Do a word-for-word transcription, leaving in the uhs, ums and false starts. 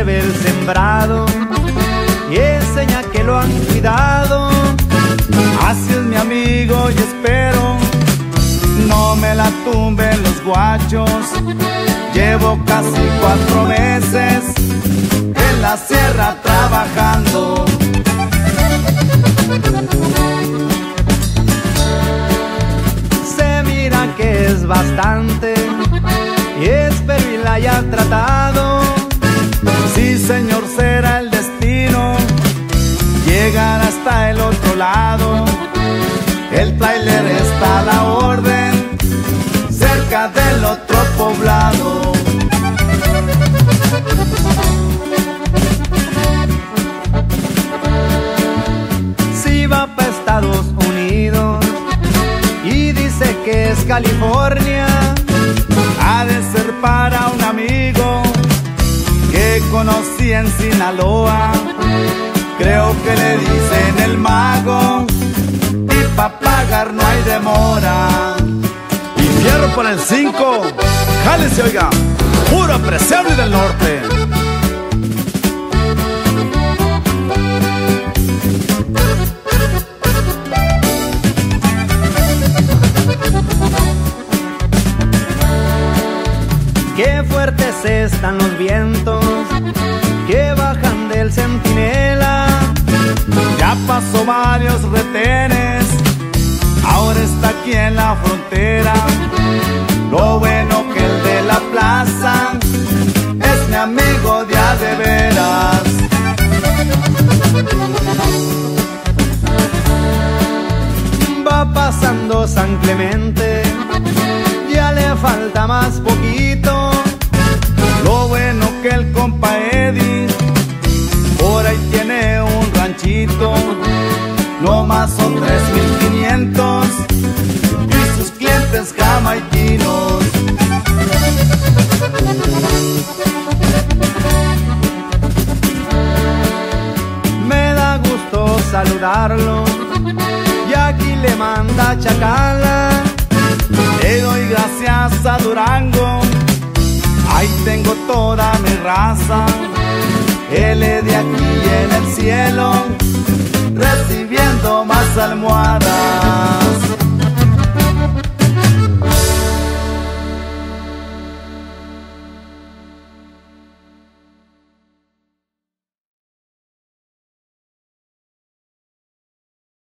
se ve el sembrado y enseña que lo han cuidado. Así es mi amigo y espero no me la tumben los guachos. Llevo casi cuatro meses en la sierra trabajando. Se mira que es bastante y espero y la haya tratado. Sí, señor, será el destino llegar hasta el otro lado. El tráiler está a la orden cerca del otro poblado. Si va para Estados Unidos y dice que es California, ha de ser para un amigo que conocí en Sinaloa. Creo que le dicen el mago y pa' pagar no hay demora. Y fierro para el cinco, jálese, oiga, puro apreciable del norte. Qué fuertes están los vientos que bajan del Centinela. Ya pasó varios retenes, ahora está aquí en la frontera. Lo bueno que el de la plaza es mi amigo de a de veras. Va pasando San Clemente, ya le falta más poquito. Lo bueno que el compa Eddie por ahí tiene un ranchito. No más son tres mil quinientos y sus clientes jamaiquinos. Me da gusto saludarlo y aquí le manda Chacala. Le doy gracias a Durango, ahí tengo toda mi raza. Él es de aquí en el cielo, recibiendo más almohadas.